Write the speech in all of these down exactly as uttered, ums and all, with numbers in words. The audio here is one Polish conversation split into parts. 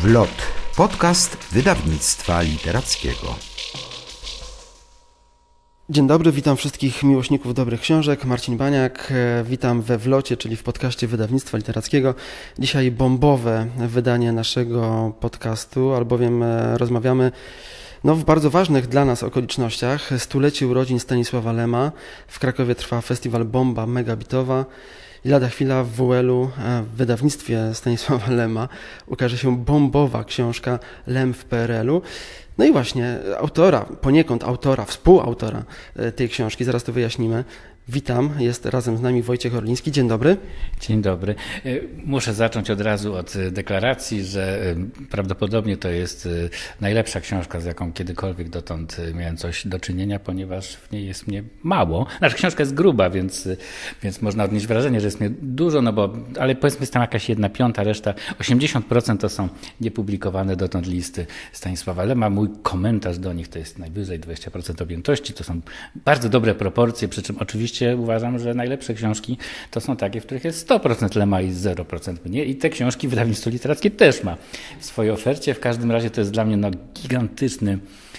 Wlot. Podcast wydawnictwa literackiego. Dzień dobry, witam wszystkich miłośników dobrych książek. Marcin Baniak, witam we Wlocie, czyli w podcaście wydawnictwa literackiego. Dzisiaj bombowe wydanie naszego podcastu, albowiem rozmawiamy no, w bardzo ważnych dla nas okolicznościach. Stulecie urodzin Stanisława Lema. W Krakowie trwa festiwal Bomba Megabitowa. I lada chwila w W L u, w wydawnictwie Stanisława Lema, ukaże się bombowa książka Lem w P R L u. No i właśnie autora, poniekąd autora, współautora tej książki, zaraz to wyjaśnimy. Witam, jest razem z nami Wojciech Orliński. Dzień dobry. Dzień dobry. Muszę zacząć od razu od deklaracji, że prawdopodobnie to jest najlepsza książka, z jaką kiedykolwiek dotąd miałem coś do czynienia, ponieważ w niej jest mnie mało. Znaczy książka jest gruba, więc, więc można odnieść wrażenie, że jest mnie dużo, no bo, ale powiedzmy jest tam jakaś jedna piąta, reszta osiemdziesiąt procent to są niepublikowane dotąd listy Stanisława Lema. Mój komentarz do nich to jest najwyżej dwadzieścia procent objętości. To są bardzo dobre proporcje, przy czym oczywiście uważam, że najlepsze książki to są takie, w których jest sto procent Lema i zero procent mnie. I te książki wydawnictwo literackie też ma w swojej ofercie. W każdym razie to jest dla mnie no, gigantyczny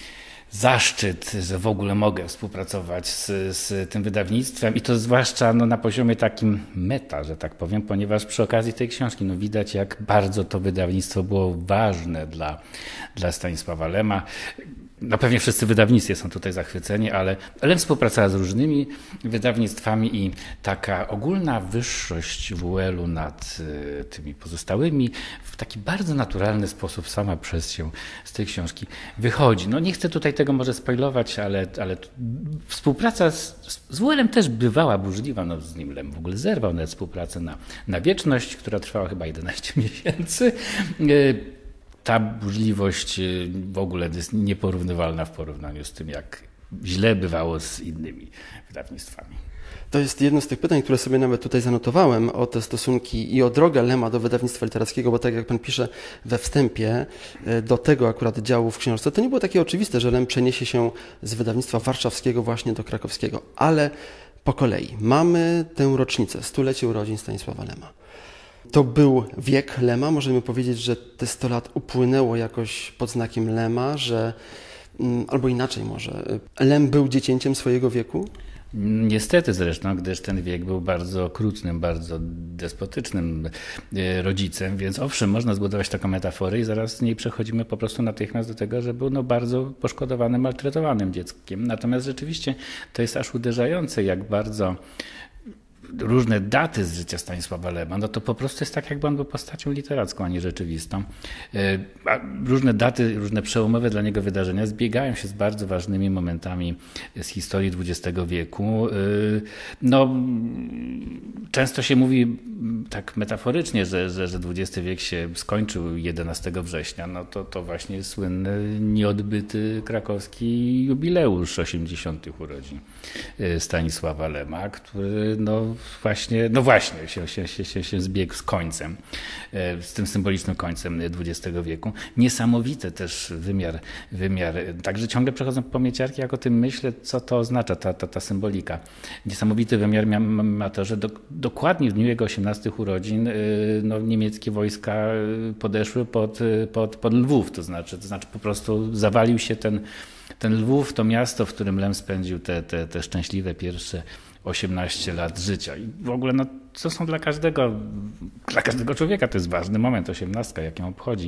zaszczyt, że w ogóle mogę współpracować z, z tym wydawnictwem i to zwłaszcza no, na poziomie takim meta, że tak powiem, ponieważ przy okazji tej książki no, widać, jak bardzo to wydawnictwo było ważne dla, dla Stanisława Lema. No pewnie wszyscy wydawnictwie są tutaj zachwyceni, ale Lem współpracował z różnymi wydawnictwami i taka ogólna wyższość W L u nad y, tymi pozostałymi w taki bardzo naturalny sposób sama przez się z tej książki wychodzi. No nie chcę tutaj tego może spoilować, ale, ale współpraca z, z W L em też bywała burzliwa. No z nim Lem w ogóle zerwał nawet współpracę na, na wieczność, która trwała chyba jedenaście miesięcy. Y, Ta burzliwość w ogóle jest nieporównywalna w porównaniu z tym, jak źle bywało z innymi wydawnictwami. To jest jedno z tych pytań, które sobie nawet tutaj zanotowałem, o te stosunki i o drogę Lema do wydawnictwa literackiego, bo tak jak pan pisze we wstępie do tego akurat działu w książce, to nie było takie oczywiste, że Lem przeniesie się z wydawnictwa warszawskiego właśnie do krakowskiego, ale po kolei. Mamy tę rocznicę, stulecie urodzin Stanisława Lema. To był wiek Lema, możemy powiedzieć, że te sto lat upłynęło jakoś pod znakiem Lema, że, albo inaczej może, Lem był dziecięciem swojego wieku? Niestety zresztą, gdyż ten wiek był bardzo okrutnym, bardzo despotycznym rodzicem, więc owszem, można zbudować taką metaforę i zaraz z niej przechodzimy po prostu natychmiast do tego, że był no bardzo poszkodowanym, maltretowanym dzieckiem. Natomiast rzeczywiście to jest aż uderzające, jak bardzo różne daty z życia Stanisława Lema, no to po prostu jest tak, jakby on był postacią literacką, a nie rzeczywistą. A różne daty, różne przełomowe dla niego wydarzenia zbiegają się z bardzo ważnymi momentami z historii dwudziestego wieku. No, często się mówi tak metaforycznie, że, że, że dwudziesty wiek się skończył jedenastego września, no to, to właśnie jest słynny, nieodbyty krakowski jubileusz osiemdziesiątych urodzin Stanisława Lema, który no właśnie, no właśnie się, się, się, się zbiegł z końcem, z tym symbolicznym końcem dwudziestego wieku. Niesamowity też wymiar, wymiar. Także ciągle przechodzą po mieciarki, jak o tym myślę, co to oznacza, ta, ta, ta symbolika. Niesamowity wymiar ma, ma to, że do, dokładnie w dniu jego osiemnastych urodzin no, niemieckie wojska podeszły pod, pod, pod Lwów, to znaczy, to znaczy po prostu zawalił się ten, ten Lwów, to miasto, w którym Lem spędził te, te, te szczęśliwe pierwsze osiemnaście lat życia. I w ogóle no, to są dla każdego, dla każdego człowieka to jest ważny moment, osiemnastka, jak ją obchodzi.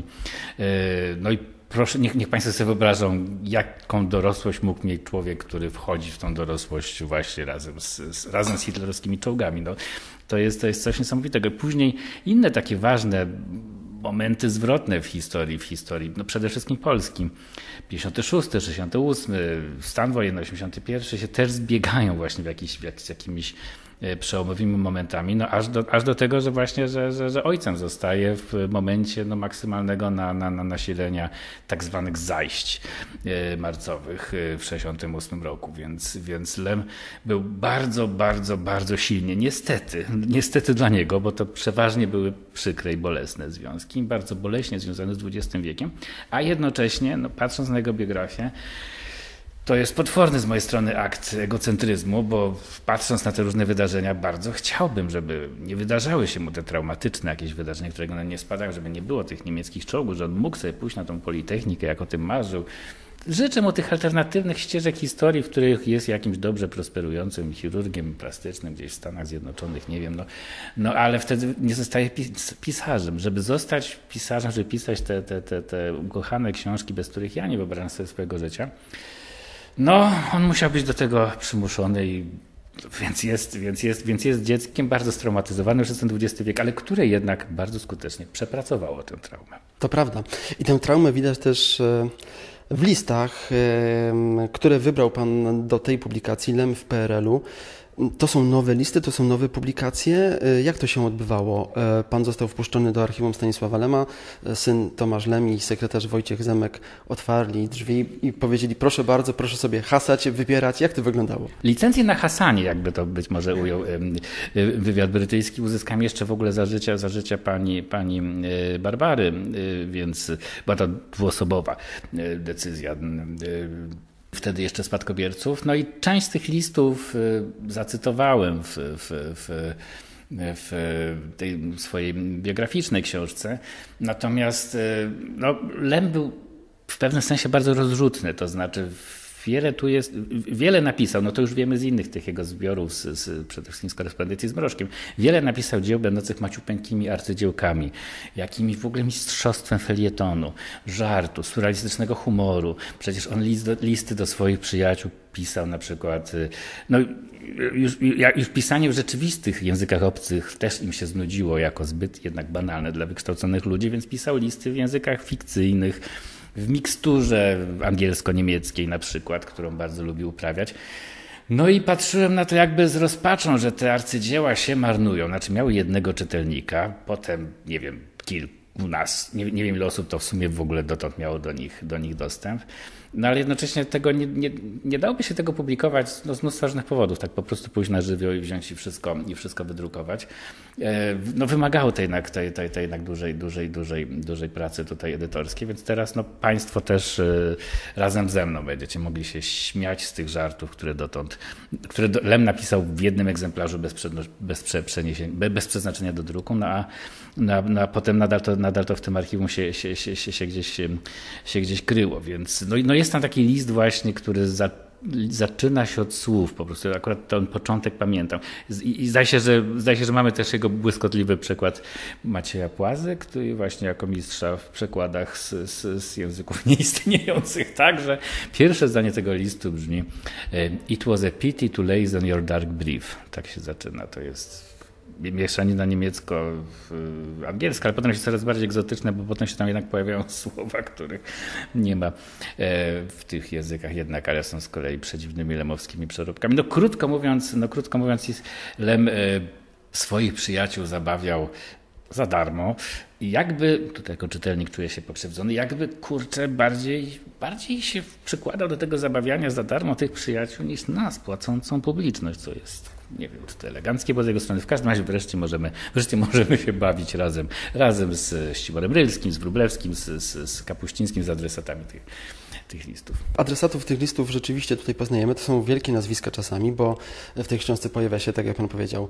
No i proszę, niech, niech Państwo sobie wyobrażą, jaką dorosłość mógł mieć człowiek, który wchodzi w tą dorosłość właśnie razem z, z, razem z hitlerowskimi czołgami. No, to jest, to jest coś niesamowitego. Później inne takie ważne momenty zwrotne w historii, w historii, no przede wszystkim Polski. pięćdziesiąty szósty, sześćdziesiąty ósmy, stan wojenny osiemdziesiąty pierwszy się też zbiegają właśnie w jakiś, w jakiś, z jakimiś przełomowymi momentami, no aż do, aż do tego, że właśnie, że, że, że ojcem zostaje w momencie no, maksymalnego na, na, na nasilenia tak zwanych zajść marcowych w sześćdziesiątym ósmym roku, więc, więc Lem był bardzo, bardzo, bardzo silnie, niestety, niestety dla niego, bo to przeważnie były przykre i bolesne związki, bardzo boleśnie związane z dwudziestym wiekiem, a jednocześnie, no, patrząc na jego biografię, To jest potworny z mojej strony akt egocentryzmu, bo patrząc na te różne wydarzenia, bardzo chciałbym, żeby nie wydarzały się mu te traumatyczne jakieś wydarzenia, którego nie spadają, żeby nie było tych niemieckich czołgów, że on mógł sobie pójść na tą politechnikę, jak o tym marzył. Życzę mu tych alternatywnych ścieżek historii, w których jest jakimś dobrze prosperującym chirurgiem plastycznym gdzieś w Stanach Zjednoczonych, nie wiem, no, no ale wtedy nie zostaje pis pisarzem. Żeby zostać pisarzem, żeby pisać te, te, te, te ukochane książki, bez których ja nie wyobrażam sobie swojego życia, no on musiał być do tego przymuszony i Więc jest, więc, jest, więc jest dzieckiem bardzo straumatyzowanym przez ten dwudziesty wiek, ale które jednak bardzo skutecznie przepracowało tę traumę. To prawda. I tę traumę widać też w listach, które wybrał pan do tej publikacji Lem w P R L u. To są nowe listy, to są nowe publikacje. Jak to się odbywało? Pan został wpuszczony do archiwum Stanisława Lema, syn Tomasz Lem i sekretarz Wojciech Zemek otwarli drzwi i powiedzieli: proszę bardzo, proszę sobie hasać, wybierać. Jak to wyglądało? Licencję na hasanie, jakby to być może ujął wywiad brytyjski, uzyskałem jeszcze w ogóle za życia, za życia pani, pani Barbary, więc była to dwuosobowa decyzja. Wtedy jeszcze spadkobierców. No i część z tych listów zacytowałem w, w, w, w tej swojej biograficznej książce. Natomiast no, Lem był w pewnym sensie bardzo rozrzutny, to znaczy wiele tu jest, wiele napisał, no to już wiemy z innych tych jego zbiorów, z, z, przede wszystkim z korespondencji z Mrożkiem. Wiele napisał dzieł będących maciupeńkimi arcydziełkami, jakimiś w ogóle mistrzostwem felietonu, żartu, surrealistycznego humoru. Przecież on list do, listy do swoich przyjaciół pisał na przykład, no już, już pisanie w rzeczywistych językach obcych też im się znudziło jako zbyt jednak banalne dla wykształconych ludzi, więc pisał listy w językach fikcyjnych, w miksturze angielsko-niemieckiej na przykład, którą bardzo lubił uprawiać. No i patrzyłem na to jakby z rozpaczą, że te arcydzieła się marnują. Znaczy miały jednego czytelnika, potem nie wiem, kilkunastu, nie, nie wiem ile osób to w sumie w ogóle dotąd miało do nich, do nich dostęp. No ale jednocześnie tego nie, nie, nie dałoby się tego publikować no, z mnóstwa różnych powodów, tak po prostu pójść na żywioł i wziąć i wszystko, i wszystko wydrukować. No wymagało to jednak, tej, tej, tej jednak dużej, dużej, dużej, dużej pracy tutaj edytorskiej, więc teraz no, Państwo też razem ze mną będziecie mogli się śmiać z tych żartów, które dotąd, które Lem napisał w jednym egzemplarzu bez, bez, bez przeznaczenia do druku, no a, no, no, a potem nadal to, nadal to w tym archiwum się, się, się, się, się, gdzieś, się, się gdzieś kryło, więc no, no jest tam taki list właśnie, który za, zaczyna się od słów, po prostu akurat ten początek pamiętam. I, i zdaje się, że, zdaje się, że mamy też jego błyskotliwy przekład Macieja Płazy, który właśnie jako mistrza w przekładach z, z, z języków nieistniejących. Także pierwsze zdanie tego listu brzmi: It was a pity to laze on your dark brief. Tak się zaczyna, to jest mieszanina niemiecko-angielska, ale potem się coraz bardziej egzotyczne, bo potem się tam jednak pojawiają słowa, których nie ma w tych językach jednak, ale są z kolei przedziwnymi lemowskimi przeróbkami. No krótko mówiąc, no krótko mówiąc, Lem swoich przyjaciół zabawiał za darmo i jakby, tutaj jako czytelnik czuję się pokrzywdzony, jakby kurczę bardziej, bardziej się przykładał do tego zabawiania za darmo tych przyjaciół niż nas, płacącą publiczność, co jest, nie wiem, czy to eleganckie, bo z jego strony w każdym razie wreszcie możemy, wreszcie możemy się bawić razem, razem z Ściborem Rylskim, z Wróblewskim, z, z, z Kapuścińskim, z adresatami tych, tych listów. Adresatów tych listów rzeczywiście tutaj poznajemy. To są wielkie nazwiska czasami, bo w tej książce pojawia się, tak jak pan powiedział,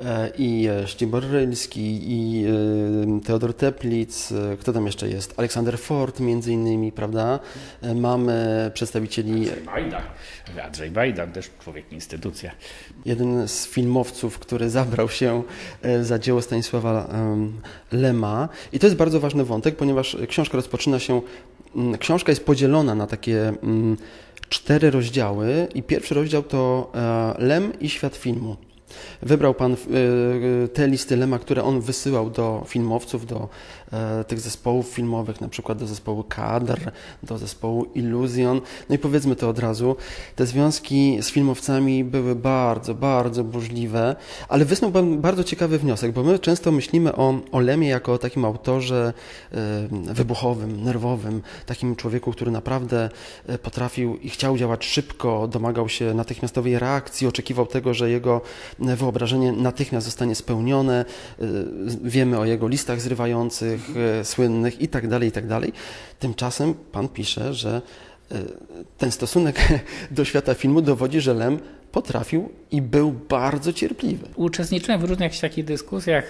i Ścibor Rylski, i Teodor Teplitz, kto tam jeszcze jest? Aleksander Ford między innymi, prawda? Mamy przedstawicieli... Andrzej Wajda. Andrzej Wajda, też człowiek, instytucja. Jeden z filmowców, który zabrał się za dzieło Stanisława Lema. I to jest bardzo ważny wątek, ponieważ książka rozpoczyna się, książka jest podzielona na takie cztery rozdziały i pierwszy rozdział to Lem i świat filmu. Wybrał pan te listy Lema, które on wysyłał do filmowców, do tych zespołów filmowych, na przykład do zespołu Kadr, do zespołu Illusion. No i powiedzmy to od razu, te związki z filmowcami były bardzo, bardzo burzliwe, ale wysnuł pan bardzo ciekawy wniosek, bo my często myślimy o, o Lemie jako o takim autorze wybuchowym, nerwowym, takim człowieku, który naprawdę potrafił i chciał działać szybko, domagał się natychmiastowej reakcji, oczekiwał tego, że jego wyobrażenie natychmiast zostanie spełnione. Wiemy o jego listach zrywających, słynnych i tak dalej, i tak dalej. Tymczasem pan pisze, że ten stosunek do świata filmu dowodzi, że Lem potrafił i był bardzo cierpliwy. Uczestniczyłem w różnych takich dyskusjach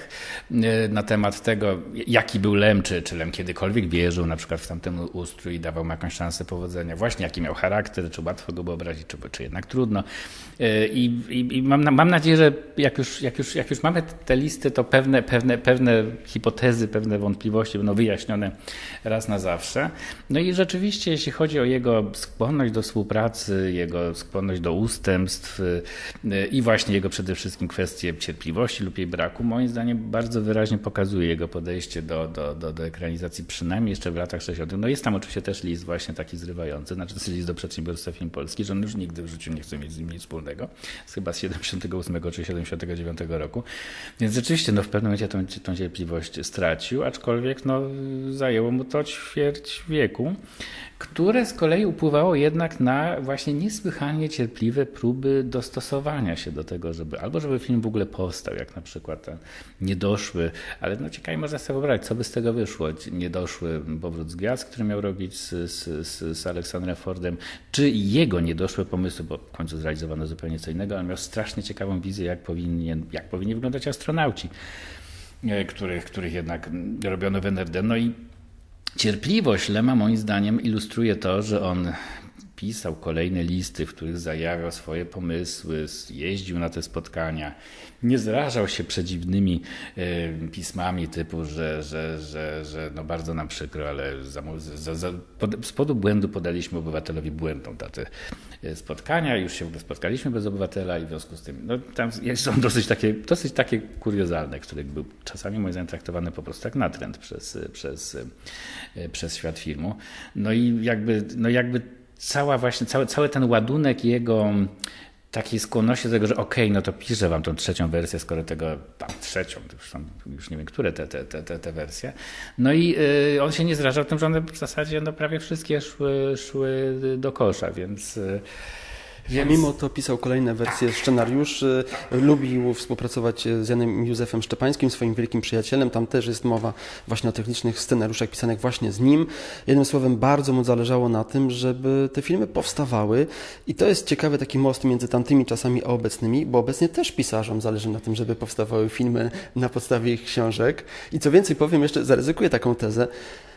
na temat tego, jaki był Lem, czy, czy Lem kiedykolwiek wierzył na przykład w tamten ustrój i dawał mu jakąś szansę powodzenia, właśnie jaki miał charakter, czy łatwo go wyobrazić, czy, czy jednak trudno. I, i, i mam, mam nadzieję, że jak już, jak już, jak już mamy te listy, to pewne, pewne, pewne hipotezy, pewne wątpliwości będą wyjaśnione raz na zawsze. No i rzeczywiście, jeśli chodzi o jego skłonność do współpracy, jego skłonność do ustępstw, i właśnie jego przede wszystkim kwestie cierpliwości lub jej braku, moim zdaniem bardzo wyraźnie pokazuje jego podejście do, do, do, do ekranizacji, przynajmniej jeszcze w latach sześćdziesiątych. No jest tam oczywiście też list właśnie taki zrywający, znaczy to jest list do przedsiębiorstwa Film Polski, że on już nigdy w życiu nie chce mieć z nim nic wspólnego. Jest chyba z siedemdziesiątego ósmego czy siedemdziesiątego dziewiątego roku. Więc rzeczywiście no, w pewnym momencie tą, tą cierpliwość stracił, aczkolwiek no, zajęło mu to ćwierć wieku, które z kolei upływało jednak na właśnie niesłychanie cierpliwe próby dostosowania się do tego, żeby albo żeby film w ogóle powstał, jak na przykład ten niedoszły, ale no ciekawie można sobie wyobrazić, co by z tego wyszło. Niedoszły Powrót z Gwiazd, który miał robić z, z, z, z Aleksandrem Fordem, czy jego niedoszłe pomysły, bo w końcu zrealizowano zupełnie co innego, ale miał strasznie ciekawą wizję, jak powinien, jak powinni wyglądać astronauci, których, których jednak robiono w N R D. No i cierpliwość Lema moim zdaniem ilustruje to, że on pisał kolejne listy, w których zajawiał swoje pomysły, jeździł na te spotkania, nie zrażał się przedziwnymi y, pismami typu, że, że, że, że no bardzo nam przykro, ale za, za, za, pod, z powodu błędu podaliśmy obywatelowi błędną datę spotkania, już się w ogóle spotkaliśmy bez obywatela i w związku z tym no, tam są dosyć takie, dosyć takie kuriozalne, które były czasami moim zdaniem traktowane po prostu jak natręt przez, przez, przez świat filmu. No i jakby, no jakby Cała właśnie, cały, cały ten ładunek jego takiej skłonności do tego, że okej, okay, no to piszę wam tą trzecią wersję, skoro tego, tam trzecią, już, tam, już nie wiem, które te, te, te, te wersje. No i y, on się nie zrażał tym, że one w zasadzie no, prawie wszystkie szły, szły do kosza, więc... Y, Więc... Mimo to pisał kolejne wersje scenariuszy, lubił współpracować z Janem Józefem Szczepańskim, swoim wielkim przyjacielem. Tam też jest mowa właśnie o technicznych scenariuszach pisanych właśnie z nim. Jednym słowem, bardzo mu zależało na tym, żeby te filmy powstawały. I to jest ciekawy taki most między tamtymi czasami a obecnymi, bo obecnie też pisarzom zależy na tym, żeby powstawały filmy na podstawie ich książek. I co więcej powiem, jeszcze zaryzykuję taką tezę,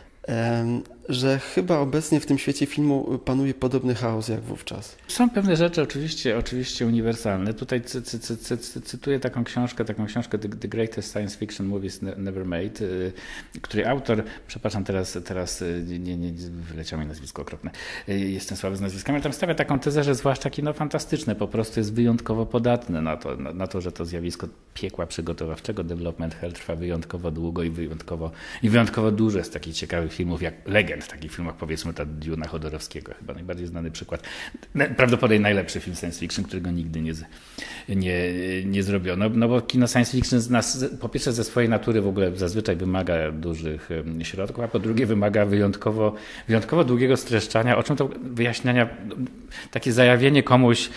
że chyba obecnie w tym świecie filmu panuje podobny chaos jak wówczas. Są pewne rzeczy oczywiście, oczywiście uniwersalne. Tutaj cy, cy, cy, cy, cy, cytuję taką książkę, taką książkę The, The Greatest Science Fiction Movies Never Made, której autor, przepraszam teraz, teraz nie, nie, nie wyleciało mi nazwisko okropne, jestem słaby z nazwiskami, ale tam stawia taką tezę, że zwłaszcza kino fantastyczne po prostu jest wyjątkowo podatne na to, na, na to, że to zjawisko piekła przygotowawczego, development hell trwa wyjątkowo długo i wyjątkowo, i wyjątkowo dużo z takich ciekawych filmów jak Legend, w takich filmach powiedzmy ta Duna Chodorowskiego, chyba najbardziej znany przykład, prawdopodobnie najlepszy film science fiction, którego nigdy nie, nie, nie zrobiono, no bo kino science fiction z nas, po pierwsze ze swojej natury w ogóle zazwyczaj wymaga dużych środków, a po drugie wymaga wyjątkowo, wyjątkowo długiego streszczania, o czym to wyjaśniania, takie zajawienie komuś,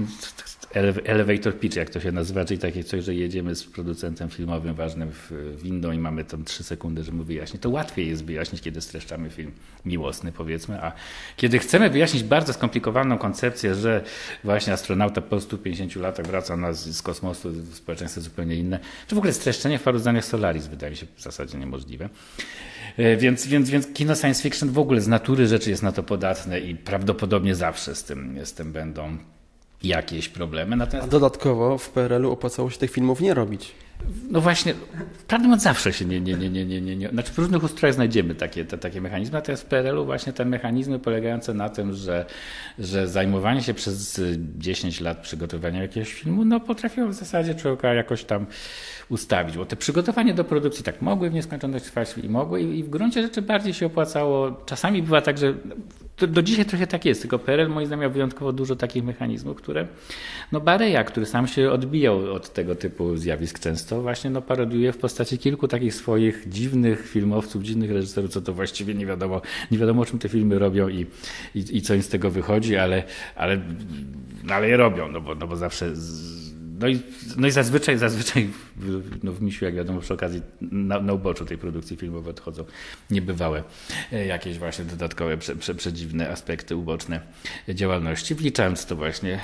elevator pitch, jak to się nazywa, czyli takie coś, że jedziemy z producentem filmowym ważnym w windą i mamy tam trzy sekundy, żeby mu wyjaśnić. To łatwiej jest wyjaśnić, kiedy streszczamy film miłosny, powiedzmy, a kiedy chcemy wyjaśnić bardzo skomplikowaną koncepcję, że właśnie astronauta po stu pięćdziesięciu latach wraca nas z kosmosu, społeczeństwo zupełnie inne, czy w ogóle streszczenie w paru zdaniach Solaris wydaje mi się w zasadzie niemożliwe. Więc, więc, więc kino science fiction w ogóle z natury rzeczy jest na to podatne i prawdopodobnie zawsze z tym, z tym będą jakieś problemy. Natomiast... A dodatkowo w P R L-u opłacało się tych filmów nie robić. No właśnie, prawdę mówiąc zawsze się nie, nie, nie, nie, nie, nie, nie. Znaczy w różnych ustrojach znajdziemy takie, te, takie mechanizmy, natomiast w P R L-u właśnie te mechanizmy polegające na tym, że, że zajmowanie się przez dziesięć lat przygotowaniem jakiegoś filmu, no potrafiło w zasadzie człowieka jakoś tam ustawić, bo te przygotowanie do produkcji tak mogły w nieskończoność trwać i mogły i, i w gruncie rzeczy bardziej się opłacało. Czasami bywa tak, że do, do dzisiaj trochę tak jest, tylko P R L moim zdaniem miał wyjątkowo dużo takich mechanizmów, które, no Bareja, który sam się odbijał od tego typu zjawisk często, właśnie no parodiuje w postaci kilku takich swoich dziwnych filmowców, dziwnych reżyserów, co to właściwie nie wiadomo, nie wiadomo o czym te filmy robią i, i, i co im z tego wychodzi, ale, ale, no ale je robią, no bo, no bo zawsze z, no i, no i zazwyczaj, zazwyczaj no w Misiu, jak wiadomo, przy okazji na, na uboczu tej produkcji filmowej odchodzą niebywałe jakieś właśnie dodatkowe, prze, prze, przedziwne aspekty uboczne działalności, wliczając to właśnie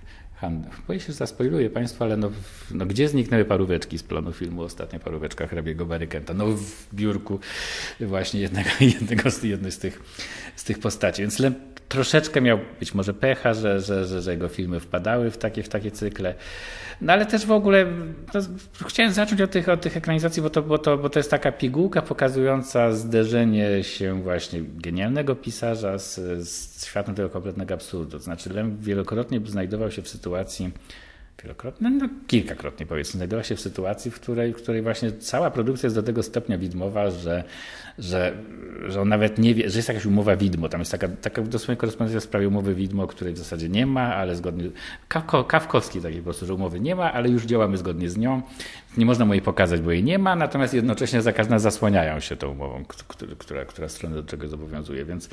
boję się, że zaspoiluję Państwu, ale no, no gdzie zniknęły paróweczki z planu filmu? Ostatnia paróweczka hrabiego Barykenta. No w biurku właśnie jednego, jednego z, jednej z, tych, z tych postaci. Więc Lem troszeczkę miał być może pecha, że, że, że, że jego filmy wpadały w takie, w takie cykle. No ale też w ogóle no, chciałem zacząć od tych, od tych ekranizacji, bo to, bo, to, bo to jest taka pigułka pokazująca zderzenie się właśnie genialnego pisarza z, z światem tego kompletnego absurdu. To znaczy Lem wielokrotnie znajdował się w sytuacji, wielokrotnie, no kilkakrotnie powiedzmy, znajdował się w sytuacji, w której, w której właśnie cała produkcja jest do tego stopnia widmowa, że, że, że on nawet nie wie, że jest jakaś umowa widmo. Tam jest taka, taka dosłownie korespondencja w sprawie umowy widmo, której w zasadzie nie ma, ale zgodnie, Kawkowski takiej po prostu, że umowy nie ma, ale już działamy zgodnie z nią. Nie można mu jej pokazać, bo jej nie ma, natomiast jednocześnie za każdym zasłaniają się tą umową, która, która, która stronę do czego zobowiązuje, więc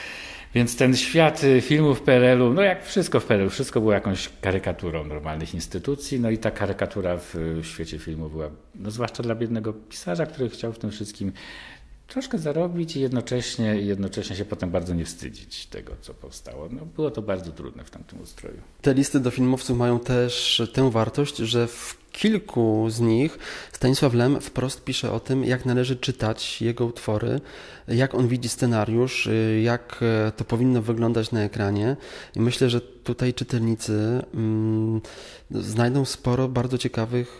Więc ten świat filmów w P R L u, no jak wszystko w P R L u, wszystko było jakąś karykaturą normalnych instytucji, no i ta karykatura w świecie filmu była, no zwłaszcza dla biednego pisarza, który chciał w tym wszystkim troszkę zarobić i jednocześnie, jednocześnie się potem bardzo nie wstydzić tego, co powstało. No, było to bardzo trudne w tamtym ustroju. Te listy do filmowców mają też tę wartość, że w kilku z nich Stanisław Lem wprost pisze o tym, jak należy czytać jego utwory, jak on widzi scenariusz, jak to powinno wyglądać na ekranie. I myślę, że tutaj czytelnicy mm, znajdą sporo bardzo ciekawych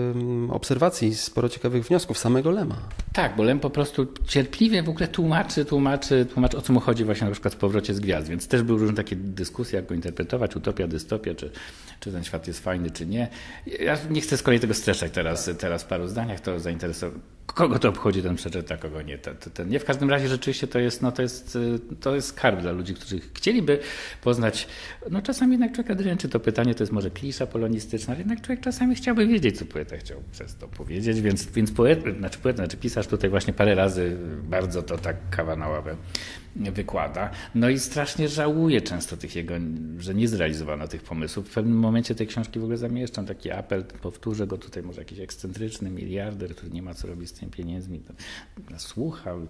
y, obserwacji, sporo ciekawych wniosków samego Lema. Tak, bo Lem po prostu cierpliwie w ogóle tłumaczy, tłumaczy, tłumaczy o co mu chodzi właśnie na przykład w Powrocie z Gwiazd, więc też były różne takie dyskusje, jak go interpretować, utopia, dystopia, czy, czy ten świat jest fajny, czy nie. Ja nie chcę z kolei tego streszczać teraz, teraz w paru zdaniach, to zainteresowało. Kogo to obchodzi, ten przeczyta, kogo nie. Ten, ten nie. W każdym razie rzeczywiście to jest, no to jest, to jest skarb dla ludzi, którzy chcieliby poznać. No czasami jednak człowieka dręczy to pytanie, to jest może klisza polonistyczna, ale jednak człowiek czasami chciałby wiedzieć, co poeta chciał przez to powiedzieć, więc, więc poet, znaczy poeta, znaczy pisarz tutaj właśnie parę razy bardzo to tak kawa na ławę wykłada. No i strasznie żałuję często tych jego, że nie zrealizowano tych pomysłów. W pewnym momencie tej książki w ogóle zamieszczam taki apel, powtórzę go tutaj, może jakiś ekscentryczny miliarder, który nie ma co robić z tymi pieniędzmi, słuchał.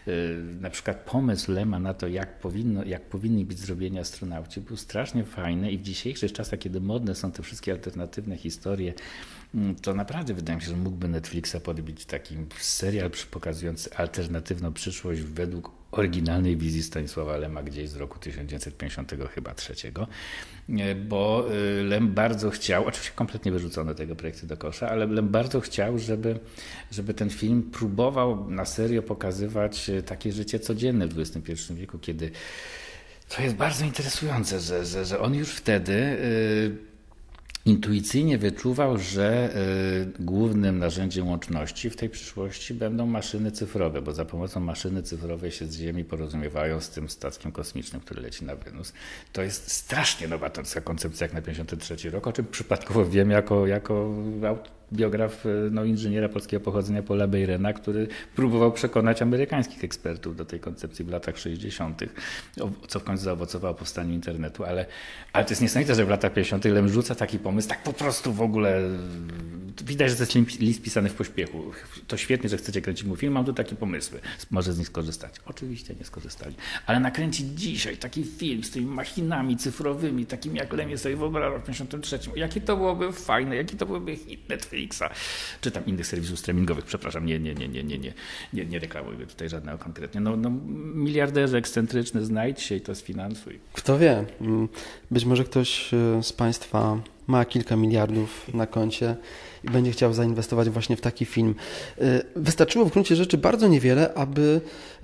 Na przykład pomysł Lema na to, jak, powinno, jak powinni być zrobieni astronauci, był strasznie fajny i w dzisiejszych czasach, kiedy modne są te wszystkie alternatywne historie, to naprawdę wydaje mi się, że mógłby Netflixa podbić taki serial pokazujący alternatywną przyszłość według oryginalnej wizji Stanisława Lema gdzieś z roku tysiąc dziewięćset pięćdziesiątego chyba trzeciego, bo Lem bardzo chciał, oczywiście kompletnie wyrzucono tego projektu do kosza, ale Lem bardzo chciał, żeby, żeby ten film próbował na serio pokazywać takie życie codzienne w dwudziestym pierwszym wieku, kiedy to jest bardzo interesujące, że, że, że on już wtedy yy, intuicyjnie wyczuwał, że y, głównym narzędziem łączności w tej przyszłości będą maszyny cyfrowe, bo za pomocą maszyny cyfrowej się z Ziemi porozumiewają z tym statkiem kosmicznym, który leci na Wenus. To jest strasznie nowatorska koncepcja jak na pięćdziesiąty trzeci rok, o czym przypadkowo wiem jako, jako biograf no, inżyniera polskiego pochodzenia Paula Bejrena, który próbował przekonać amerykańskich ekspertów do tej koncepcji w latach sześćdziesiątych, co w końcu zaowocowało powstaniem internetu, ale, ale to jest niesamowite, że w latach pięćdziesiątych Lem rzuca taki pomysł, tak po prostu w ogóle widać, że to jest list pisany w pośpiechu. To świetnie, że chcecie kręcić mu film, mam tu takie pomysły, może z nich skorzystać. Oczywiście nie skorzystali, ale nakręcić dzisiaj taki film z tymi machinami cyfrowymi, takimi jak Lem je sobie wyobrażał w pięćdziesiątym trzecim, jakie to byłoby fajne, jaki to byłby hit Netflixa, czy tam innych serwisów streamingowych, przepraszam, nie, nie, nie, nie, nie, nie, nie, nie reklamujmy tutaj żadnego konkretnie. No, no miliarderzy ekscentryczny, znajdź się i to sfinansuj. Kto wie, być może ktoś z Państwa ma kilka miliardów na koncie i będzie chciał zainwestować właśnie w taki film. Wystarczyło w gruncie rzeczy bardzo niewiele, aby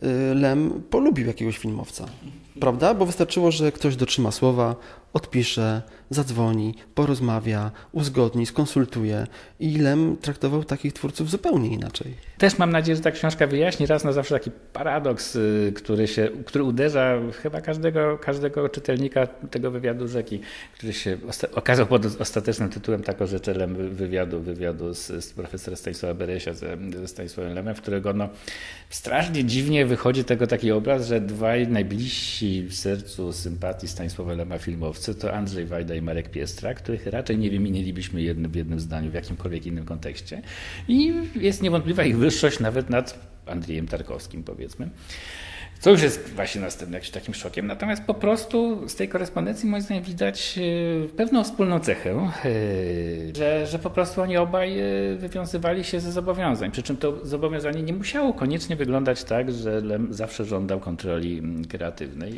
Lem polubił jakiegoś filmowca, prawda? Bo wystarczyło, że ktoś dotrzyma słowa, odpisze, zadzwoni, porozmawia, uzgodni, skonsultuje i Lem traktował takich twórców zupełnie inaczej. Też mam nadzieję, że ta książka wyjaśni raz na zawsze taki paradoks, który, się, który uderza chyba każdego, każdego czytelnika tego wywiadu Rzeki, który się okazał ostatecznym tytułem tak orzeczę Lem wywiadu, wywiadu z, z profesorem Stanisława Beresia ze, ze Stanisławem Lemem, w którego no, strasznie dziwnie wychodzi tego taki obraz, że dwaj najbliżsi w sercu sympatii Stanisława Lema filmowcy to Andrzej Wajda i Marek Piestra, których raczej nie wymienilibyśmy jednym, w jednym zdaniu w jakimkolwiek innym kontekście. I jest niewątpliwa ich wyższość nawet nad Andrzejem Tarkowskim, powiedzmy. Co już jest właśnie następnym jakimś takim szokiem. Natomiast po prostu z tej korespondencji moim zdaniem widać pewną wspólną cechę, że, że po prostu oni obaj wywiązywali się ze zobowiązań. Przy czym to zobowiązanie nie musiało koniecznie wyglądać tak, że Lem zawsze żądał kontroli kreatywnej.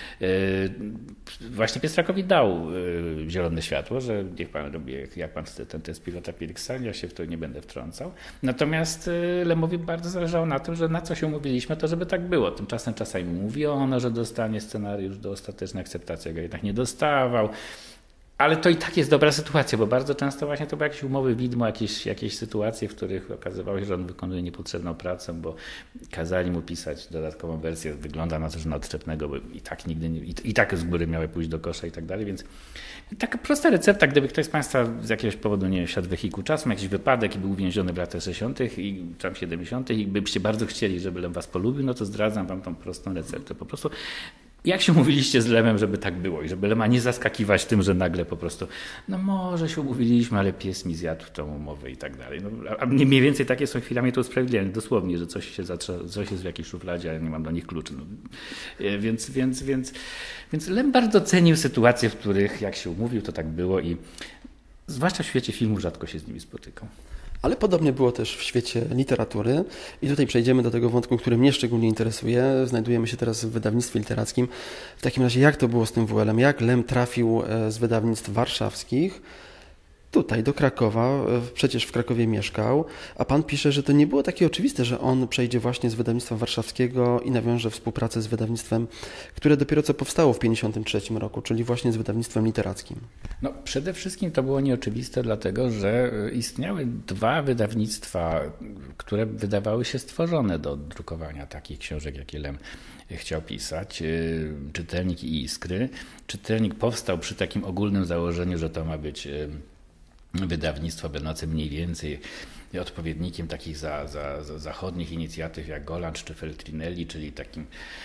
Właśnie Piestrakowi dał zielone światło, że niech pan robi, jak pan chce ten test pilota Pirksa, ja się w to nie będę wtrącał. Natomiast Lemowi bardzo zależało na tym, że na co się umówiliśmy, to żeby tak było. Tymczasem czasami mówiono, że dostanie scenariusz do ostatecznej akceptacji, go jednak nie dostawał. Ale to i tak jest dobra sytuacja, bo bardzo często właśnie to były jakieś umowy widmo, jakieś, jakieś sytuacje, w których okazywało się, że on wykonuje niepotrzebną pracę, bo kazali mu pisać dodatkową wersję. Wygląda na to, że na odczepnego, bo i tak nigdy nie, i, i tak z góry miały pójść do kosza i tak dalej, więc taka prosta recepta, gdyby ktoś z Państwa z jakiegoś powodu nie wsiadł w wehikuł czasu, jakiś wypadek i był uwięziony w latach sześćdziesiątych i tam siedemdziesiątych i byście bardzo chcieli, żeby Lem was polubił, no to zdradzam wam tą prostą receptę. Po prostu jak się umówiliście z Lemem, żeby tak było i żeby Lema nie zaskakiwać tym, że nagle po prostu, no może się umówiliśmy, ale pies mi zjadł tą umowę i tak dalej. No, a mniej więcej takie są chwilami to usprawiedliwienie, dosłownie, że coś się zatrza, coś jest w jakiejś szufladzie, a ja nie mam do nich kluczy. No, więc, więc, więc, więc Lem bardzo cenił sytuacje, w których jak się umówił, to tak było i zwłaszcza w świecie filmu rzadko się z nimi spotykał. Ale podobnie było też w świecie literatury i tutaj przejdziemy do tego wątku, który mnie szczególnie interesuje. Znajdujemy się teraz w wydawnictwie literackim. W takim razie jak to było z tym W L em? Jak Lem trafił z wydawnictw warszawskich tutaj do Krakowa, przecież w Krakowie mieszkał, a pan pisze, że to nie było takie oczywiste, że on przejdzie właśnie z wydawnictwa warszawskiego i nawiąże współpracę z wydawnictwem, które dopiero co powstało w pięćdziesiątym trzecim roku, czyli właśnie z wydawnictwem literackim. No, przede wszystkim to było nieoczywiste, dlatego że istniały dwa wydawnictwa, które wydawały się stworzone do drukowania takich książek, jakie Lem chciał pisać. Czytelnik i Iskry. Czytelnik powstał przy takim ogólnym założeniu, że to ma być wydawnictwo będące mniej więcej odpowiednikiem takich za, za, za zachodnich inicjatyw jak Gollancz czy Feltrinelli, czyli takim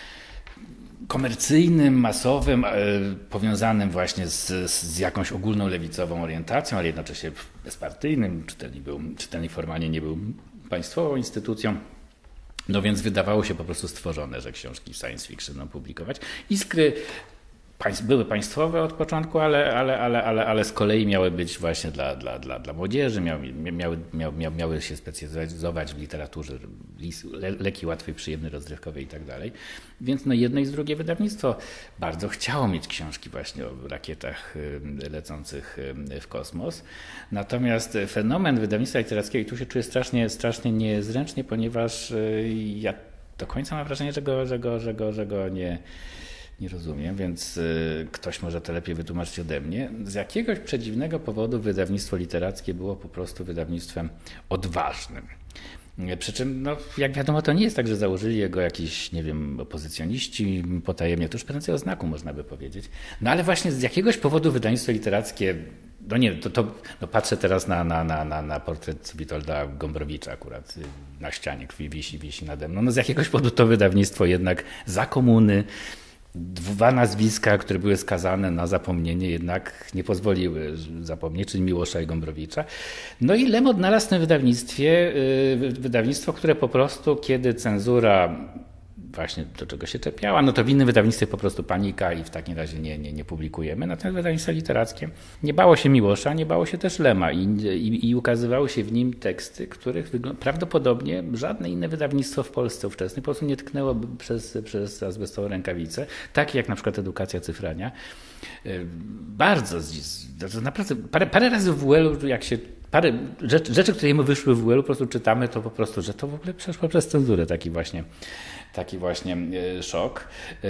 komercyjnym, masowym, powiązanym właśnie z, z jakąś ogólną lewicową orientacją, ale jednocześnie bezpartyjnym. Czytelnik, był, czytelnik formalnie nie był państwową instytucją. No więc wydawało się po prostu stworzone, że książki science fiction będą publikować. Iskry były państwowe od początku, ale, ale, ale, ale, ale z kolei miały być właśnie dla, dla, dla, dla młodzieży, miały, miały, miały, miały się specjalizować w literaturze, leki łatwej, przyjemnej, rozrywkowej i tak dalej. Więc no jedno i drugie wydawnictwo bardzo chciało mieć książki właśnie o rakietach lecących w kosmos. Natomiast fenomen wydawnictwa literackiego, i tu się czuję strasznie, strasznie niezręcznie, ponieważ ja do końca mam wrażenie, że go, że go, że go, że go nie... Nie rozumiem, więc ktoś może to lepiej wytłumaczyć ode mnie. Z jakiegoś przedziwnego powodu wydawnictwo literackie było po prostu wydawnictwem odważnym. Przy czym, no, jak wiadomo, to nie jest tak, że założyli jego jakiś, nie wiem, opozycjoniści potajemnie, to już pewnego znaku można by powiedzieć. No ale właśnie z jakiegoś powodu wydawnictwo literackie, no nie, to, to no patrzę teraz na, na, na, na, na portret Witolda Gombrowicza akurat na ścianie, wisi, wisi nade mną. No z jakiegoś powodu to wydawnictwo jednak za komuny, dwa nazwiska, które były skazane na zapomnienie, jednak nie pozwoliły zapomnieć, czyli Miłosza i Gombrowicza. No i Lem odnalazł w tym wydawnictwie, wydawnictwo, które po prostu, kiedy cenzura właśnie do czego się czepiała, no to w innym wydawnictwie po prostu panika i w takim razie nie, nie, nie publikujemy. Natomiast wydawnictwo literackie nie bało się Miłosza, nie bało się też Lema i, i, i ukazywały się w nim teksty, których prawdopodobnie żadne inne wydawnictwo w Polsce ówczesne po prostu nie tknęło przez, przez azbestową rękawicę, takie jak na przykład Edukacja Cyfrania. Bardzo, naprawdę parę, parę razy w W L-u, jak się parę rzeczy, rzeczy, które mu wyszły w W L-u, po prostu czytamy to po prostu, że to w ogóle przeszło przez cenzurę, taki właśnie taki właśnie szok.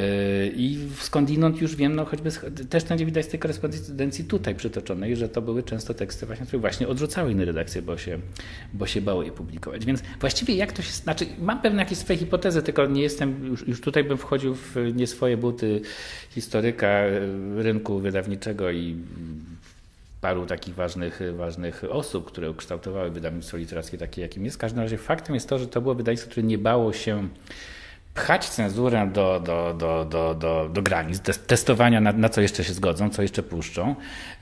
I skądinąd już wiem, no choćby też to nie widać z tej korespondencji tutaj przytoczonej, że to były często teksty właśnie, które właśnie odrzucały inne redakcje, bo się, bo się bały je publikować. Więc właściwie jak to się, znaczy mam pewne jakieś swoje hipotezy, tylko nie jestem, już, już tutaj bym wchodził w nie swoje buty historyka rynku wydawniczego i paru takich ważnych, ważnych osób, które ukształtowały wydawnictwo literackie takie, jakim jest. W każdym razie faktem jest to, że to było wydawnictwo, które nie bało się pchać cenzurę do, do, do, do, do, do granic, testowania na, na co jeszcze się zgodzą, co jeszcze puszczą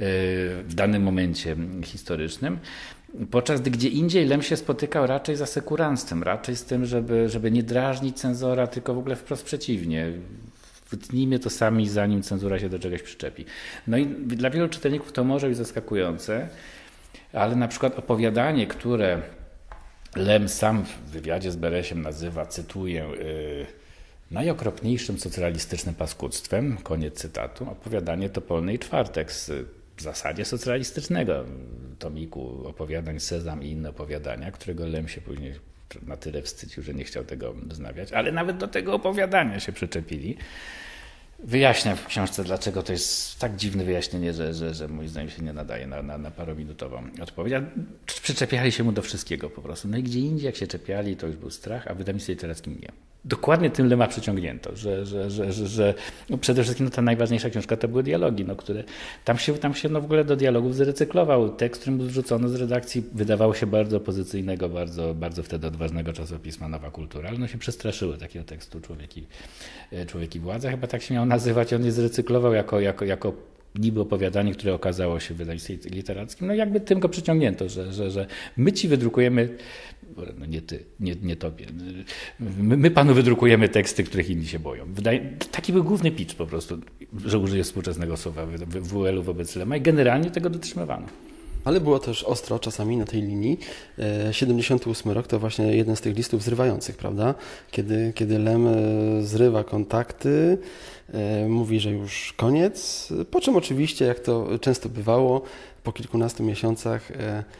w danym momencie historycznym. Podczas gdy gdzie indziej Lem się spotykał raczej z asekuranstwem, raczej z tym, żeby, żeby nie drażnić cenzora, tylko w ogóle wprost przeciwnie. Wytnijmy to sami, zanim cenzura się do czegoś przyczepi. No i dla wielu czytelników to może być zaskakujące, ale na przykład opowiadanie, które Lem sam w wywiadzie z Beresiem nazywa, cytuję, yy, najokropniejszym socjalistycznym paskudztwem, koniec cytatu, opowiadanie Topolny i Czwartek z w zasadzie socjalistycznego tomiku opowiadań Sezam i inne opowiadania, którego Lem się później na tyle wstydził, że nie chciał tego wznawiać, ale nawet do tego opowiadania się przyczepili. Wyjaśnia w książce, dlaczego to jest tak dziwne wyjaśnienie, że, że, że moim zdaniem się nie nadaje na, na, na parominutową odpowiedź. A przyczepiali się mu do wszystkiego po prostu. No i gdzie indziej jak się czepiali, to już był strach, a w wydawnictwie literackim nie. Dokładnie tym Lema przyciągnięto, że, że, że, że, że no przede wszystkim no ta najważniejsza książka to były dialogi, no, które tam się, tam się no w ogóle do dialogów zrecyklował. Tekst, który mu zrzucono z redakcji, wydawało się bardzo opozycyjnego, bardzo, bardzo wtedy odważnego czasopisma Nowa Kultura, ale no się przestraszyły takiego tekstu Człowiek i, Człowiek i Władza. Chyba tak się miał nazywać. On je zrecyklował jako, jako, jako niby opowiadanie, które okazało się w wydawnictwie literackim. No jakby tym go przyciągnięto, że, że, że my ci wydrukujemy, no nie ty, nie, nie tobie, my, my panu wydrukujemy teksty, których inni się boją. Wydaje, taki był główny pitch po prostu, że użyję współczesnego słowa w U L-u wobec Lema i generalnie tego dotrzymywano. Ale było też ostro czasami na tej linii. siedemdziesiąty ósmy rok to właśnie jeden z tych listów zrywających, prawda? Kiedy, kiedy Lem zrywa kontakty, mówi, że już koniec, po czym oczywiście, jak to często bywało, po kilkunastu miesiącach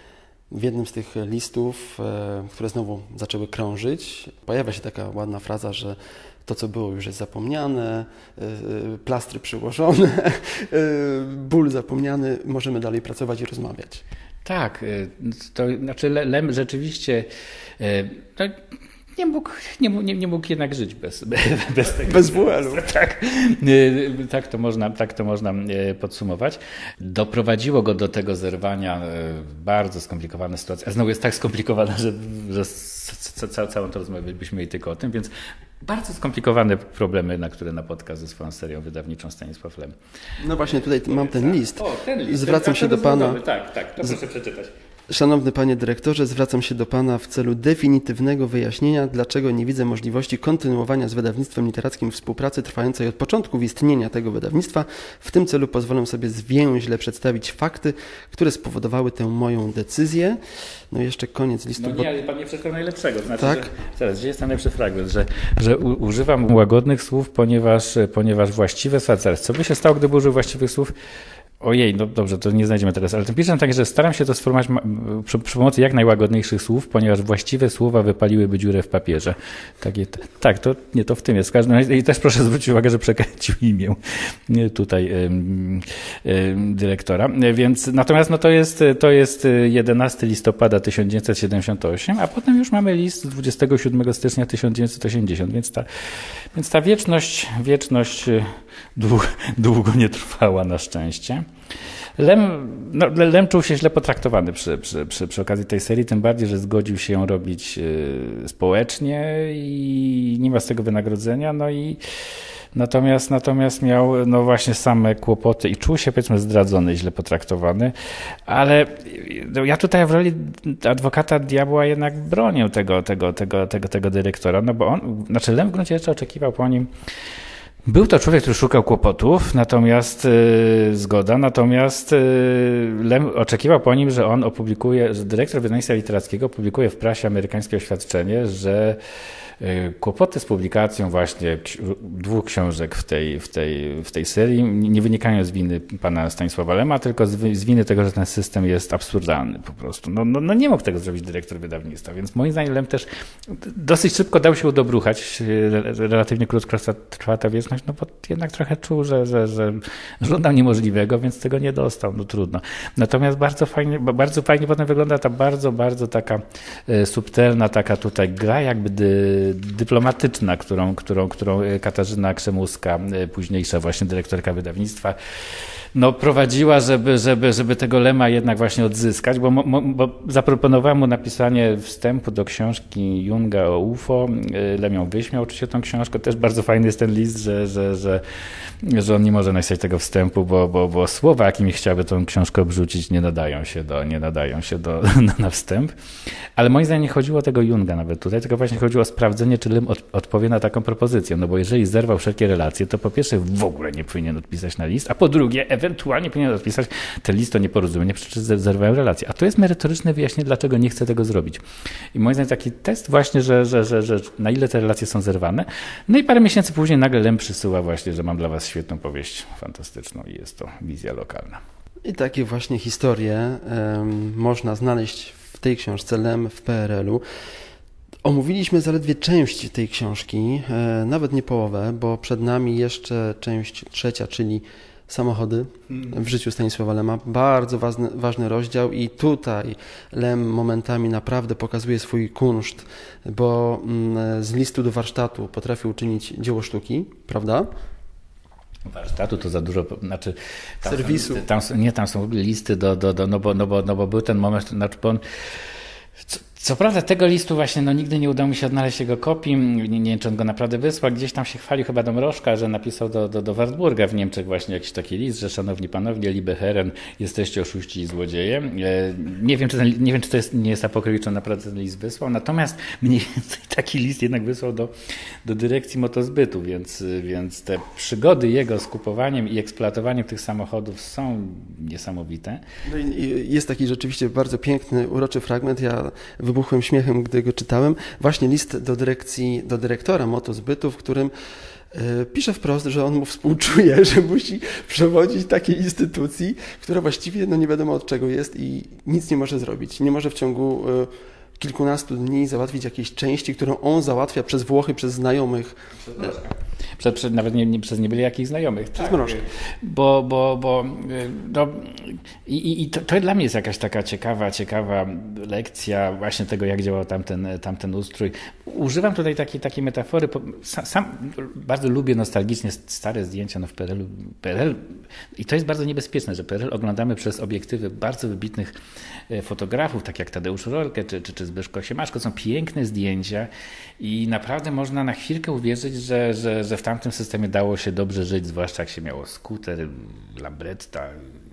w jednym z tych listów, które znowu zaczęły krążyć, pojawia się taka ładna fraza, że to, co było, już jest zapomniane, plastry przyłożone, ból zapomniany, możemy dalej pracować i rozmawiać. Tak, to znaczy Lem rzeczywiście to nie mógł, nie, nie, nie mógł jednak żyć bez, bez tego. Bez W L-u. Tak, tak, to można, tak to można podsumować. Doprowadziło go do tego zerwania bardzo skomplikowana sytuacja. A znowu jest tak skomplikowana, że, że całą, całą tę rozmowę byśmy mieli tylko o tym, więc bardzo skomplikowane problemy, na które napotkał ze swoją serią wydawniczą Stanisław Lem. No właśnie, tutaj mam ten list. O, ten list. Zwracam się do pana. Tak, tak, to proszę przeczytać. Szanowny panie dyrektorze, zwracam się do pana w celu definitywnego wyjaśnienia, dlaczego nie widzę możliwości kontynuowania z wydawnictwem literackim współpracy trwającej od początków istnienia tego wydawnictwa. W tym celu pozwolę sobie zwięźle przedstawić fakty, które spowodowały tę moją decyzję. No i jeszcze koniec listu. No nie, ale pan nie przeczytał najlepszego. Znaczy, tak? Że, teraz, gdzie jest najlepszy fragment, że, że u, używam łagodnych słów, ponieważ, ponieważ właściwe słowa. Co by się stało, gdyby użył właściwych słów? Ojej, no dobrze, to nie znajdziemy teraz, ale piszę tak, że staram się to sformułować przy, przy pomocy jak najłagodniejszych słów, ponieważ właściwe słowa wypaliłyby dziurę w papierze. Takie, tak, to nie to w tym jest. W każdym razie, i też proszę zwrócić uwagę, że przekręcił imię tutaj ym, ym, dyrektora. Więc natomiast no to jest, to jest jedenastego listopada tysiąc dziewięćset siedemdziesiątego ósmego, a potem już mamy list dwudziestego siódmego stycznia tysiąc dziewięćset osiemdziesiątego, więc ta, więc ta wieczność, wieczność długo, długo nie trwała na szczęście. Lem, no, Lem czuł się źle potraktowany przy, przy, przy, przy okazji tej serii, tym bardziej, że zgodził się ją robić y, społecznie i nie ma z tego wynagrodzenia, no i natomiast, natomiast miał no właśnie same kłopoty i czuł się powiedzmy zdradzony, źle potraktowany, ale no, ja tutaj w roli adwokata diabła jednak bronię tego, tego, tego, tego, tego dyrektora, no bo on, znaczy Lem w gruncie rzeczy oczekiwał po nim. Był to człowiek, który szukał kłopotów, natomiast yy, zgoda, natomiast yy, Lem oczekiwał po nim, że on opublikuje, że dyrektor wydawnictwa literackiego opublikuje w prasie amerykańskie oświadczenie, że yy, kłopoty z publikacją właśnie dwóch książek w tej, w tej, w tej serii nie wynikają z winy pana Stanisława Lema, tylko z, z winy tego, że ten system jest absurdalny po prostu. No, no, no nie mógł tego zrobić dyrektor wydawnictwa, więc moim zdaniem Lem też dosyć szybko dał się udobruchać, relatywnie krótko trwa ta wieczność, no bo jednak trochę czuł, że, że, że żądał niemożliwego, więc tego nie dostał, no trudno. Natomiast bardzo fajnie, bardzo fajnie potem wygląda ta bardzo, bardzo taka e, subtelna, taka tutaj gra jakby dy, dyplomatyczna, którą, którą, którą Katarzyna Krzemuska, e, późniejsza właśnie dyrektorka wydawnictwa, no, prowadziła, żeby, żeby, żeby tego Lema jednak właśnie odzyskać, bo, mo, bo zaproponowałem mu napisanie wstępu do książki Junga o U F O. Lem ją wyśmiał oczywiście tą książkę. Też bardzo fajny jest ten list, że, że, że, że on nie może napisać tego wstępu, bo, bo, bo słowa, jakimi chciałby tą książkę obrzucić, nie nadają się do, nie nadają się do, na wstęp. Ale moim zdaniem nie chodziło o tego Junga nawet tutaj, tylko właśnie chodziło o sprawdzenie, czy Lem od, odpowie na taką propozycję. No bo jeżeli zerwał wszelkie relacje, to po pierwsze w ogóle nie powinien odpisać na list, a po drugie ewentualnie powinien odpisać ten list o nieporozumienie, przecież zerwałem relacje. A to jest merytoryczne wyjaśnienie, dlaczego nie chce tego zrobić. I moim zdaniem taki test właśnie, że, że, że, że na ile te relacje są zerwane. No i parę miesięcy później nagle Lem przysyła właśnie, że mam dla was świetną powieść fantastyczną i jest to wizja lokalna. I takie właśnie historie um, można znaleźć w tej książce Lem w P R L u. Omówiliśmy zaledwie część tej książki, e, nawet nie połowę, bo przed nami jeszcze część trzecia, czyli samochody w życiu Stanisława Lema. Bardzo ważny, ważny rozdział i tutaj Lem momentami naprawdę pokazuje swój kunszt, bo mm, z listu do warsztatu potrafił uczynić dzieło sztuki, prawda? Warsztatu to za dużo, znaczy tam serwisu. Są, tam, nie, tam są w ogóle listy do, do, do no, bo, no, bo, no bo był ten moment, znaczy bo on, co, co prawda tego listu właśnie no, nigdy nie udało mi się odnaleźć jego kopii, nie, nie wiem czy on go naprawdę wysłał, gdzieś tam się chwalił chyba do Mrożka, że napisał do, do, do Wartburga w Niemczech właśnie jakiś taki list, że szanowni panowie, liebe Herren, jesteście oszuści i złodzieje. Nie wiem, czy, ten, nie wiem, czy to jest, nie jest apokryf, czy on naprawdę ten list wysłał, natomiast mniej więcej taki list jednak wysłał do, do dyrekcji motozbytu, więc, więc te przygody jego z kupowaniem i eksploatowaniem tych samochodów są niesamowite. No i jest taki rzeczywiście bardzo piękny, uroczy fragment. Ja wybuchłem śmiechem, gdy go czytałem. Właśnie list do dyrekcji, do dyrektora motozbytu, w którym y, pisze wprost, że on mu współczuje, że musi przewodzić takiej instytucji, która właściwie no nie wiadomo od czego jest i nic nie może zrobić. Nie może w ciągu y, kilkunastu dni załatwić jakiejś części, którą on załatwia przez Włochy, przez znajomych. Przed, przed, nawet nie, nie przez nie byli jakichś znajomych. Przez tak, Mrożka. Bo, bo, bo no, i, i to, to dla mnie jest jakaś taka ciekawa, ciekawa lekcja właśnie tego, jak działał tamten, tamten ustrój. Używam tutaj takiej, takiej metafory. Sam, sam bardzo lubię nostalgicznie stare zdjęcia no w P R L u. P R L i to jest bardzo niebezpieczne, że P R L oglądamy przez obiektywy bardzo wybitnych fotografów, tak jak Tadeusz Rorke czy, czy, czy Zbyszko Siemaszko. Są piękne zdjęcia i naprawdę można na chwilkę uwierzyć, że, że, że w tamtym systemie dało się dobrze żyć, zwłaszcza jak się miało skuter, Lambretta,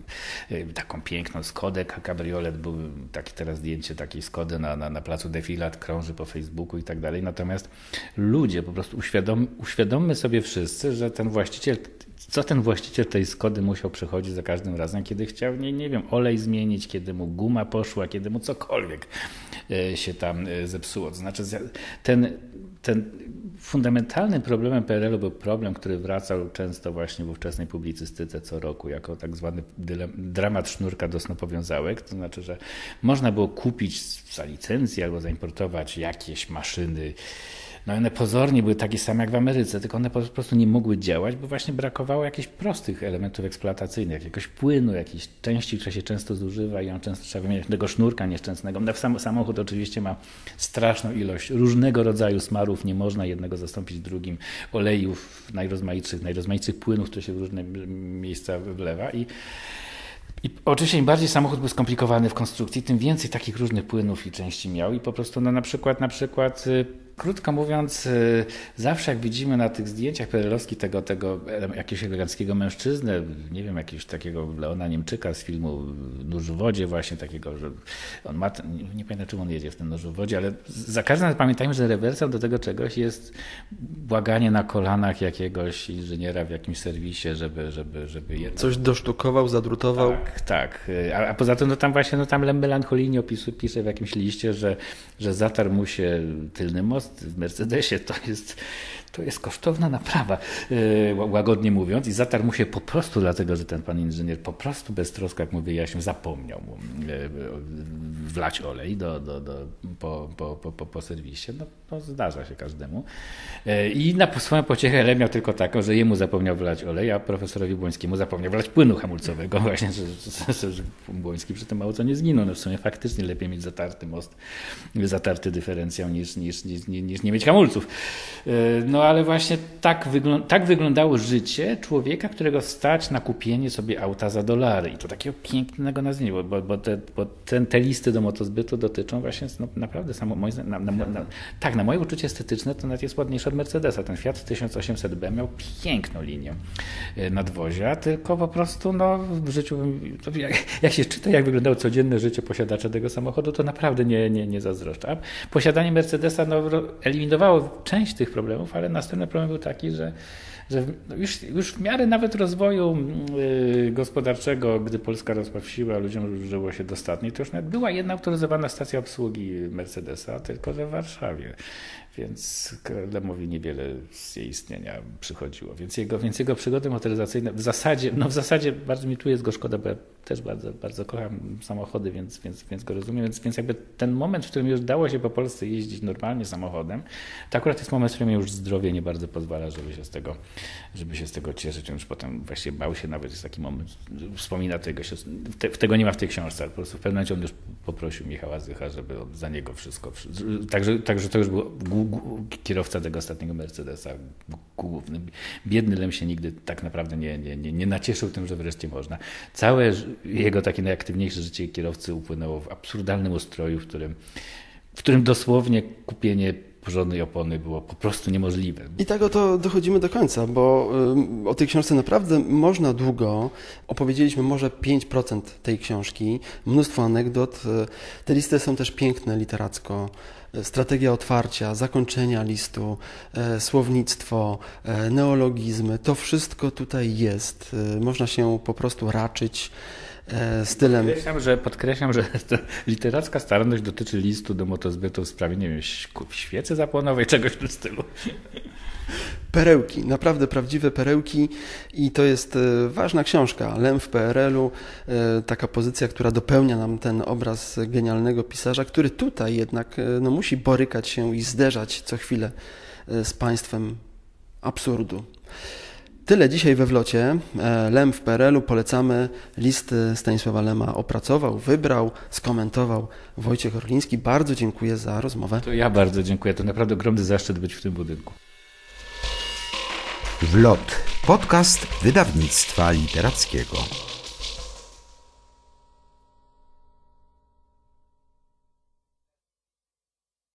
taką piękną Skodę, kabriolet, był takie teraz zdjęcie takiej Skody na, na, na placu Defilat, krąży po Facebooku i tak dalej. Natomiast ludzie, po prostu uświadom, uświadommy sobie wszyscy, że ten właściciel, co ten właściciel tej Skody musiał przechodzić za każdym razem, kiedy chciał, nie, nie wiem, olej zmienić, kiedy mu guma poszła, kiedy mu cokolwiek się tam zepsuło. To znaczy ten, ten fundamentalnym problemem P R L u był problem, który wracał często właśnie w ówczesnej publicystyce co roku jako tak zwany dramat sznurka do snopowiązałek. To znaczy, że można było kupić za licencję albo zaimportować jakieś maszyny. No one pozornie były takie same jak w Ameryce, tylko one po prostu nie mogły działać, bo właśnie brakowało jakichś prostych elementów eksploatacyjnych, jakiegoś płynu, jakiejś części, która się często zużywa i ją często trzeba wymieniać, tego sznurka nieszczęsnego. No, sam, samochód oczywiście ma straszną ilość różnego rodzaju smarów, nie można jednego zastąpić drugim, olejów najrozmaitszych, najrozmaitszych płynów, które się w różne miejsca wlewa i I oczywiście im bardziej samochód był skomplikowany w konstrukcji, tym więcej takich różnych płynów i części miał i po prostu no, na przykład, na przykład krótko mówiąc, zawsze jak widzimy na tych zdjęciach P R L-owskich tego, tego jakiegoś eleganckiego mężczyznę, nie wiem, jakiegoś takiego Leona Niemczyka z filmu Nóż w wodzie właśnie takiego, że on ma, nie pamiętam czym on jedzie w tym Nóżu w wodzie, ale za każdym razem pamiętajmy, że rewersem do tego czegoś jest błaganie na kolanach jakiegoś inżyniera w jakimś serwisie, żeby, żeby, żeby jednak... Coś dosztukował, zadrutował. Tak, tak. A, a poza tym no tam właśnie, no tam Lem melancholijnie opisuje, pisze w jakimś liście, że, że zatarł mu się tylny most w Mercedesie, to jest, to jest kosztowna naprawa, łagodnie mówiąc, i zatarł mu się po prostu dlatego, że ten pan inżynier po prostu beztrosko, jak mu wyjaśnił, zapomniał mu wlać olej do, do, do, po, po, po, po serwisie. No, to zdarza się każdemu. I na swoją pociechę Lem miał tylko taką, że jemu zapomniał wlać olej, a profesorowi Błońskiemu zapomniał wlać płynu hamulcowego. Właśnie, że, że, że Błoński przy tym mało co nie zginął. No w sumie faktycznie lepiej mieć zatarty most, zatarty dyferencjał niż, niż, niż, niż nie mieć hamulców. No ale właśnie tak, wyglą- tak wyglądało życie człowieka, którego stać na kupienie sobie auta za dolary. I to takiego pięknego nazwiska, bo, bo, te, bo ten, te listy do motozbytu dotyczą właśnie no, naprawdę samo, moje, na, na, na, tak, na moje uczucie estetyczne to nawet jest ładniejsze od Mercedesa. Ten Fiat tysiąc osiemset B miał piękną linię nadwozia, tylko po prostu no, w życiu, jak, jak się czyta, jak wyglądało codzienne życie posiadacza tego samochodu, to naprawdę nie, nie, nie zazdroszczę. Posiadanie Mercedesa no, eliminowało część tych problemów, ale następny problem był taki, że, że już, już w miarę nawet rozwoju yy, gospodarczego, gdy Polska rosła w siłę, a ludziom żyło się dostatnio, to już nawet była jedna autoryzowana stacja obsługi Mercedesa, tylko że w Warszawie. Więc Lemowi niewiele z jej istnienia przychodziło. Więc jego, więc jego przygody motoryzacyjne w zasadzie, no w zasadzie bardzo mi tu jest go szkoda, bo ja też bardzo, bardzo kocham samochody, więc, więc, więc go rozumiem. Więc, więc jakby ten moment, w którym już dało się po Polsce jeździć normalnie samochodem, to akurat jest moment, w którym już zdrowie nie bardzo pozwala, żeby się z tego, żeby się z tego cieszyć. Już potem właściwie bał się, nawet jest taki moment, wspomina tego, się, te, tego nie ma w tej książce, ale po prostu w pewnym momencie on już poprosił Michała Zycha, żeby on za niego wszystko, także, także to już było kierowca tego ostatniego Mercedesa, główny. Biedny Lem się nigdy tak naprawdę nie, nie, nie, nie nacieszył tym, że wreszcie można. Całe jego takie najaktywniejsze życie kierowcy upłynęło w absurdalnym ustroju, w którym, w którym dosłownie kupienie porządnej opony było po prostu niemożliwe. I tak oto dochodzimy do końca, bo o tej książce naprawdę można długo. Opowiedzieliśmy może pięć procent tej książki, mnóstwo anegdot. Te listy są też piękne literacko. Strategia otwarcia, zakończenia listu, e, słownictwo, e, neologizmy, to wszystko tutaj jest. E, można się po prostu raczyć e, stylem. Podkreślam, że, podkreślam, że literacka staranność dotyczy listu do motozbytu w sprawie, nie wiem, świecy zapłonowej, czegoś w tym stylu. Perełki, naprawdę prawdziwe perełki i to jest ważna książka. Lem w P R L-u, taka pozycja, która dopełnia nam ten obraz genialnego pisarza, który tutaj jednak no, musi borykać się i zderzać co chwilę z państwem absurdu. Tyle dzisiaj we Wlocie. Lem w P R L-u polecamy. Listy Stanisława Lema opracował, wybrał, skomentował Wojciech Orliński. Bardzo dziękuję za rozmowę. To ja bardzo dziękuję. To naprawdę ogromny zaszczyt być w tym budynku. Wlot. Podcast wydawnictwa literackiego.